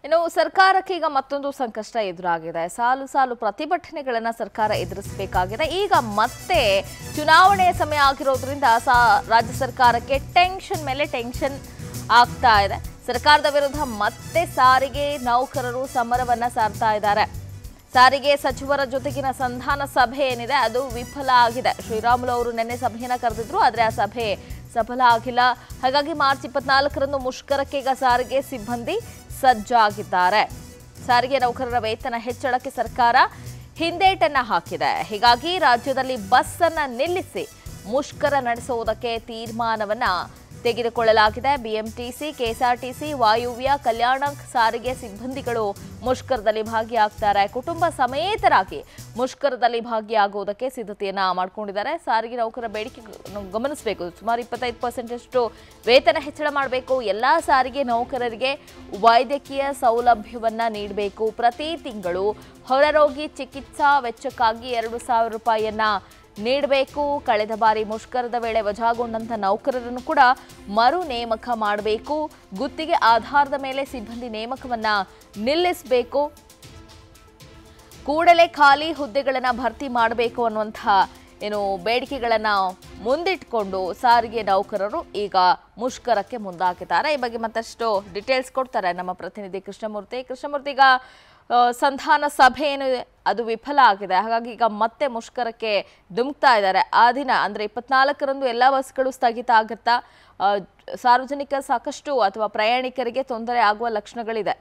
ಇನ್ನು ಸರ್ಕಾರಕ್ಕೆ ಈಗ ಮತ್ತೊಂದು ಸಂಕಷ್ಟ ಎದುರಾಗಿದೆ. ಸಾಲು ಸಾಲು ಪ್ರತಿಭಟನೆಗಳನ್ನ ಸರ್ಕಾರ ಎದುರಿಸಬೇಕಾಗಿದೆ. ಈಗ ಮತ್ತೆ ಚುನಾವಣೆಯ ಸಮಯ ಆಗಿರೋದ್ರಿಂದ ರಾಜ್ಯ ಸರ್ಕಾರಕ್ಕೆ ಟೆನ್ಷನ್ ಮೇಲೆ ಟೆನ್ಷನ್ ಆಗ್ತಾ ಇದೆ. ಸರ್ಕಾರದ ವಿರುದ್ಧ ಮತ್ತೆ ಸಾರಿಗೆ ನೌಕರರು ಸಮರವನ್ನ ಸಾರ್ತಾ ಇದ್ದಾರೆ. ಸಾರಿಗೆ ಸಚಿವರ ಜೊತೆಗಿನ ಸಂಧಾನ ಸಭೆ ಏನಿದೆ ಅದು ವಿಫಲ ಆಗಿದೆ. ಶ್ರೀರಾಮುಲು ಅವರು ನಿನ್ನೆ ಸಭೆಯನ್ನ ಕರೆದಿದ್ರು, ಆದರೆ ಆ ಸಭೆ ಸಫಲ ಆಗಿಲ್ಲ. ಹಾಗಾಗಿ ಮಾರ್ಚ್ 24ರಂದು ಮುಷ್ಕರಕ್ಕೆ ಈಗ ಸಾರಿಗೆ ಸಿಬ್ಬಂದಿ ಸಜ್ಜಾಗಿದ್ದಾರೆ. ಸಾರಿಗೆ ನೌಕರರ ವೇತನ ಹೆಚ್ಚಳಕ್ಕೆ ಸರ್ಕಾರ ಹಿಂದೇಟನ್ನ ಹಾಕಿದೆ. ಹೀಗಾಗಿ ರಾಜ್ಯದಲ್ಲಿ ಬಸ್ ಅನ್ನ ನಿಲ್ಲಿಸಿ ಮುಷ್ಕರ ನಡೆಸುವುದಕ್ಕೆ ತೀರ್ಮಾನವನ್ನ ತೆಗೆದುಕೊಳ್ಳಲಾಗಿದೆ. ಬಿಎಂಟಿಸಿ, ಕೆಎಸ್ಆರ್ಟಿಸಿ, ವಾಯುವ್ಯ, ಕಲ್ಯಾಣ ಸಾರಿಗೆ ಸಿಬ್ಬಂದಿಗಳು ಮುಷ್ಕರದಲ್ಲಿ ಭಾಗಿಯಾಗ್ತಾರೆ. ಕುಟುಂಬ ಸಮೇತರಾಗಿ ಮುಷ್ಕರದಲ್ಲಿ ಭಾಗಿಯಾಗುವುದಕ್ಕೆ ಸಿದ್ಧತೆಯನ್ನ ಮಾಡಿಕೊಂಡಿದ್ದಾರೆ. ಸಾರಿಗೆ ನೌಕರರ ಬೇಡಿಕೆ ಗಮನಿಸಬೇಕು. ಸುಮಾರು 25% ವೇತನ ಹೆಚ್ಚಳ ಮಾಡಬೇಕು. ಎಲ್ಲಾ ಸಾರಿಗೆ ನೌಕರರಿಗೆ ವೈದ್ಯಕೀಯ ಸೌಲಭ್ಯವನ್ನ ನೀಡಬೇಕು. ಪ್ರತಿ ತಿಂಗಳು ಹೊರರೋಗಿ ಚಿಕಿತ್ಸಾ ವೆಚ್ಚಕ್ಕಾಗಿ 2,000 ರೂಪಾಯಿಯನ್ನ ನೀಡಬೇಕು. ಕಳೆದ ಬಾರಿ ಮುಷ್ಕರದ ವೇಳೆ ವಜಾಗೊಂಡಂತ ನೌಕರರನ್ನು ಕೂಡ ಮರು ನೇಮಕ ಮಾಡಬೇಕು. ಗುತ್ತಿಗೆ ಆಧಾರದ ಮೇಲೆ ಸಿಬ್ಬಂದಿ ನೇಮಕವನ್ನ ನಿಲ್ಲಿಸಬೇಕು. ಕೂಡಲೇ ಖಾಲಿ ಹುದ್ದೆಗಳನ್ನ ಭರ್ತಿ ಮಾಡಬೇಕು ಅನ್ನುವಂತಹ ಬೇಡಿಕೆಗಳನ್ನ ಮುಂದಿಟ್ಕೊಂಡು ಸಾರಿಗೆ ನೌಕರರು ಈಗ ಮುಷ್ಕರಕ್ಕೆ ಮುಂದಾಗಿದ್ದಾರೆ. ಈ ಬಗ್ಗೆ ಮತ್ತಷ್ಟು ಡೀಟೇಲ್ಸ್ ಕೊಡ್ತಾರೆ ನಮ್ಮ ಪ್ರತಿನಿಧಿ ಕೃಷ್ಣಮೂರ್ತಿ. ಈಗ ಸಂಧಾನ ಸಭೆ ಏನಿದೆ ಅದು ವಿಫಲ ಆಗಿದೆ. ಹಾಗಾಗಿ ಈಗ ಮತ್ತೆ ಮುಷ್ಕರಕ್ಕೆ ಧುಮುಕ್ತಾ ಇದ್ದಾರೆ. ಆ ದಿನ ಅಂದ್ರೆ 24ರಂದು ಎಲ್ಲಾ ಬಸ್ಗಳು ಸ್ಥಗಿತ ಆಗುತ್ತಾ? ಸಾರ್ವಜನಿಕ ಸಾಕಷ್ಟು ಅಥವಾ ಪ್ರಯಾಣಿಕರಿಗೆ ತೊಂದರೆ ಆಗುವ ಲಕ್ಷಣಗಳಿದೆ.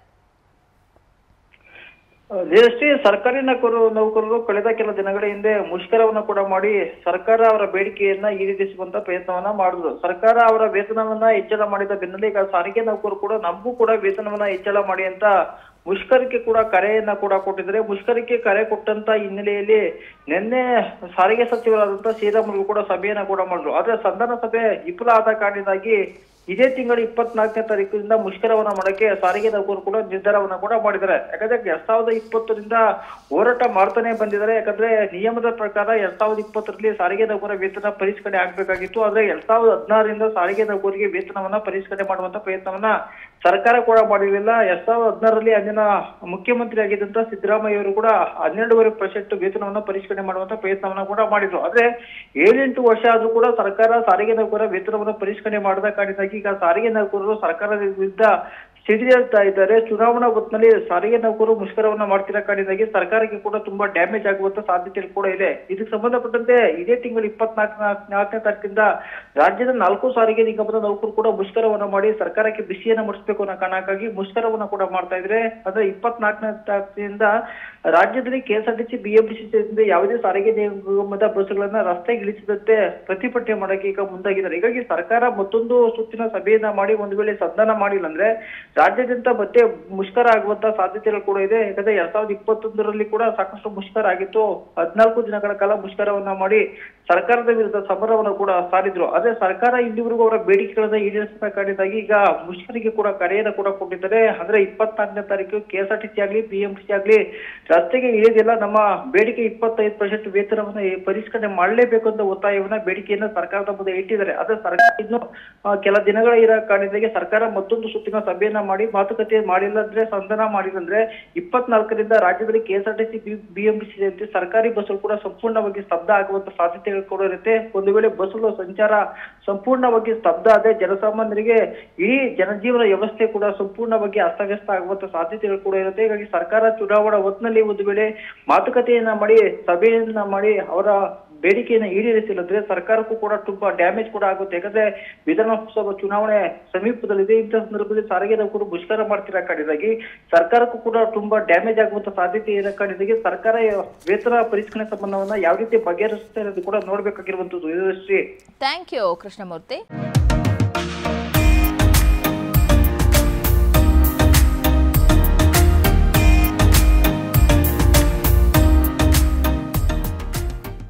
ಸರ್ಕಾರಿ ನೌಕರರು ಕಳೆದ ಕೆಲ ದಿನಗಳ ಹಿಂದೆ ಮುಷ್ಕರವನ್ನ ಕೂಡ ಮಾಡಿ ಸರ್ಕಾರ ಅವರ ಬೇಡಿಕೆಯನ್ನ ಈಡೇರಿಸುವಂತ ಪ್ರಯತ್ನವನ್ನ ಮಾಡಿದ್ರು. ಸರ್ಕಾರ ಅವರ ವೇತನವನ್ನ ಹೆಚ್ಚಳ ಮಾಡಿದ ಬೆನ್ನಲ್ಲೇ ಈಗ ಸಾರಿಗೆ ನೌಕರರು ಕೂಡ ನಮಗೂ ಕೂಡ ವೇತನವನ್ನ ಹೆಚ್ಚಳ ಮಾಡಿ ಅಂತ ಮುಷ್ಕರಕ್ಕೆ ಕೂಡ ಕರೆಯನ್ನ ಕೂಡ ಕೊಟ್ಟಿದ್ದಾರೆ. ಮುಷ್ಕರಕ್ಕೆ ಕರೆ ಕೊಟ್ಟಂತ ಹಿನ್ನೆಲೆಯಲ್ಲಿ ನಿನ್ನೆ ಸಾರಿಗೆ ಸಚಿವರಾದಂತ ಶ್ರೀರಾಮುಲು ಕೂಡ ಸಭೆಯನ್ನ ಕೂಡ ಮಾಡಿದ್ರು. ಆದ್ರೆ ಸಂಧಾನ ಸಭೆ ವಿಫಲ ಆದ ಕಾರಣದಿಂದಾಗಿ ಇದೇ ತಿಂಗಳ 24ನೇ ತಾರೀಕಿನಿಂದ ಮುಷ್ಕರವನ್ನ ಮಾಡಕ್ಕೆ ಸಾರಿಗೆ ನೌಕರರು ಕೂಡ ನಿರ್ಧಾರವನ್ನ ಕೂಡ ಮಾಡಿದ್ದಾರೆ. ಯಾಕಂದ್ರೆ 2020ರಿಂದ ಹೋರಾಟ ಮಾಡ್ತಾನೆ ಬಂದಿದ್ದಾರೆ. ಯಾಕಂದ್ರೆ ನಿಯಮದ ಪ್ರಕಾರ 2020ರಲ್ಲಿ ಸಾರಿಗೆ ನೌಕರರ ವೇತನ ಪರಿಷ್ಕರಣೆ ಆಗ್ಬೇಕಾಗಿತ್ತು. ಆದ್ರೆ 2016ರಿಂದ ಸಾರಿಗೆ ನೌಕರರಿಗೆ ವೇತನವನ್ನ ಪರಿಷ್ಕರಣೆ ಮಾಡುವಂತ ಪ್ರಯತ್ನವನ್ನ ಸರ್ಕಾರ ಕೂಡ ಮಾಡಿರಲಿಲ್ಲ. 2016ರಲ್ಲಿ ಅಂದಿನ ಮುಖ್ಯಮಂತ್ರಿ ಆಗಿದ್ದಂತ ಸಿದ್ದರಾಮಯ್ಯ ಅವರು ಕೂಡ 12.5% ವೇತನವನ್ನ ಪರಿಷ್ಕರಣೆ ಮಾಡುವಂತ ಪ್ರಯತ್ನವನ್ನ ಕೂಡ ಮಾಡಿದ್ರು. ಆದ್ರೆ 7-8 ವರ್ಷ ಆದ್ರೂ ಕೂಡ ಸರ್ಕಾರ ಸಾರಿಗೆ ನೌಕರರ ವೇತನವನ್ನ ಪರಿಷ್ಕರಣೆ ಮಾಡದ ಕಾರಣದಿಂದ ಈಗ ಸಾರಿಗೆ ನೌಕರರು ಸರ್ಕಾರದ ವಿರುದ್ಧ ಸಿಡಿದೇಳ್ತಾ ಇದ್ದಾರೆ. ಚುನಾವಣಾ ಹೊತ್ತಿನಲ್ಲಿ ಸಾರಿಗೆ ನೌಕರರು ಮುಷ್ಕರವನ್ನ ಮಾಡ್ತಿರೋ ಕಾರಣದಿಂದಾಗಿ ಸರ್ಕಾರಕ್ಕೆ ಕೂಡ ತುಂಬಾ ಡ್ಯಾಮೇಜ್ ಆಗುವಂತ ಸಾಧ್ಯತೆ ಕೂಡ ಇದೆ. ಇದಕ್ಕೆ ಸಂಬಂಧಪಟ್ಟಂತೆ ಇದೇ ತಿಂಗಳು 24ನೇ ತಾರೀಕಿಂದ ರಾಜ್ಯದ 4 ಸಾರಿಗೆ ನಿಗಮದ ನೌಕರರು ಕೂಡ ಮುಷ್ಕರವನ್ನ ಮಾಡಿ ಸರ್ಕಾರಕ್ಕೆ ಬಿಸಿಯನ್ನ ಮುಡಿಸಬೇಕು ಅನ್ನೋ ಕಾರಣಕ್ಕಾಗಿ ಮುಷ್ಕರವನ್ನ ಕೂಡ ಮಾಡ್ತಾ ಇದ್ರೆ. ಅಂದ್ರೆ 24ನೇ ತಾರೀಕಿನಿಂದ ರಾಜ್ಯದಲ್ಲಿ ಕೆಎಸ್ಆರ್ಟಿಸಿ, ಬಿಎಂಟಿಸಿ ಸೇರಿದಂತೆ ಯಾವುದೇ ಸಾರಿಗೆ ನಿಗಮದ ಬಸ್ಗಳನ್ನ ರಸ್ತೆಗೆ ಇಳಿಸದಂತೆ ಪ್ರತಿಭಟನೆ ಮಾಡಕ್ಕೆ ಈಗ ಮುಂದಾಗಿದ್ದಾರೆ. ಹೀಗಾಗಿ ಸರ್ಕಾರ ಮತ್ತೊಂದು ಸುತ್ತಿನ ಸಭೆಯನ್ನ ಮಾಡಿ ಒಂದು ವೇಳೆ ಸಂಧಾನ ಮಾಡಿಲ್ಲ ಅಂದ್ರೆ ರಾಜ್ಯಾದ್ಯಂತ ಮತ್ತೆ ಮುಷ್ಕರ ಆಗುವಂತ ಸಾಧ್ಯತೆಗಳು ಕೂಡ ಇದೆ. ಯಾಕಂದ್ರೆ 2021ರಲ್ಲಿ ಕೂಡ ಸಾಕಷ್ಟು ಮುಷ್ಕರ ಆಗಿತ್ತು. 14 ದಿನಗಳ ಕಾಲ ಮುಷ್ಕರವನ್ನ ಮಾಡಿ ಸರ್ಕಾರದ ವಿರುದ್ಧ ಸಮರವನ್ನು ಕೂಡ ಸಾರಿದ್ರು. ಆದ್ರೆ ಸರ್ಕಾರ ಇಲ್ಲಿವರೆಗೂ ಅವರ ಬೇಡಿಕೆಗಳನ್ನ ಈಡೇರಿಸಬೇಕಾಗಿದ್ದಾಗಿ ಈಗ ಮುಷ್ಕರಿಗೆ ಕೂಡ ಕರೆಯನ್ನು ಕೂಡ ಕೊಟ್ಟಿದ್ದಾರೆ. ಅಂದ್ರೆ 24ನೇ ತಾರೀಕು ಕೆಎಸ್ಆರ್ಟಿಸಿ ಆಗ್ಲಿ, ಬಿಎಂಟಿಸಿ ಆಗ್ಲಿ ರಸ್ತೆಗೆ ಇಳಿದಿಲ್ಲ. ನಮ್ಮ ಬೇಡಿಕೆ 25% ವೇತನವನ್ನ ಪರಿಷ್ಕರಣೆ ಮಾಡಲೇಬೇಕು ಅಂತ ಒತ್ತಾಯವನ್ನ ಬೇಡಿಕೆಯನ್ನ ಸರ್ಕಾರದ ಮುಂದೆ ಇಟ್ಟಿದ್ದಾರೆ. ಆದ್ರೆ ಸರ್ಕಾರ ಇನ್ನು ಕೆಲ ದಿನಗಳ ಇರೋ ಕಾರಣದಿಂದಾಗಿ ಸರ್ಕಾರ ಮತ್ತೊಂದು ಸುತ್ತಿನ ಸಭೆಯನ್ನ ಮಾಡಿ ಮಾತುಕತೆ ಮಾಡಿಲ್ಲ ಅಂದ್ರೆ, ಸಂಧಾನ ಮಾಡಿಲ್ಲ ಅಂದ್ರೆ 24ರಿಂದ ರಾಜ್ಯದಲ್ಲಿ ಕೆಎಸ್ಆರ್ಟಿಸಿ, ಬಿಎಂಟಿಸಿ ಸೇರಿದಂತೆ ಸರ್ಕಾರಿ ಬಸ್ಗಳು ಕೂಡ ಸಂಪೂರ್ಣವಾಗಿ ಸ್ತಬ್ಧ ಆಗುವಂತ ಸಾಧ್ಯತೆಗಳು ಕೂಡ ಇರುತ್ತೆ. ಒಂದು ವೇಳೆ ಬಸ್ಗಳ ಸಂಚಾರ ಸಂಪೂರ್ಣವಾಗಿ ಸ್ತಬ್ಧ ಆದ್ರೆ ಜನಸಾಮಾನ್ಯರಿಗೆ ಇಡೀ ಜನಜೀವನ ವ್ಯವಸ್ಥೆ ಕೂಡ ಸಂಪೂರ್ಣವಾಗಿ ಅಸ್ತವ್ಯಸ್ತ ಆಗುವಂತ ಸಾಧ್ಯತೆಗಳು ಕೂಡ ಇರುತ್ತೆ. ಹೀಗಾಗಿ ಸರ್ಕಾರ ಚುನಾವಣಾ ಹೊತ್ತಿನಲ್ಲಿ ಒಂದು ವೇಳೆ ಮಾತುಕತೆಯನ್ನ ಮಾಡಿ ಸಭೆಯನ್ನ ಮಾಡಿ ಅವರ ಬೇಡಿಕೆಯನ್ನು ಈಡೇರಿಸಿಲ್ಲಂದ್ರೆ ಸರ್ಕಾರಕ್ಕೂ ಕೂಡ ತುಂಬಾ ಡ್ಯಾಮೇಜ್ ಕೂಡ ಆಗುತ್ತೆ. ಯಾಕಂದ್ರೆ ವಿಧಾನಸಭಾ ಚುನಾವಣೆ ಸಮೀಪದಲ್ಲಿದೆ. ಇಂಥ ಸಂದರ್ಭದಲ್ಲಿ ಸಾರಿಗೆ ನೌಕರರು ಮುಷ್ಕರ ಮಾಡ್ತಿರೋ ಕಾರಣದಿಂದಾಗಿ ಸರ್ಕಾರಕ್ಕೂ ಕೂಡ ತುಂಬಾ ಡ್ಯಾಮೇಜ್ ಆಗುವಂತ ಸಾಧ್ಯತೆ ಇರೋ ಕಾರಣದಿಂದಾಗಿ ಸರ್ಕಾರ ವೇತನ ಪರಿಷ್ಕರಣೆ ಸಂಬಂಧವನ್ನ ಯಾವ ರೀತಿ ಬಗೆಹರಿಸುತ್ತೆ ಅನ್ನೋದು ಕೂಡ ನೋಡ್ಬೇಕಾಗಿರುವಂತದ್ದು. Thank you Krishnamurthy.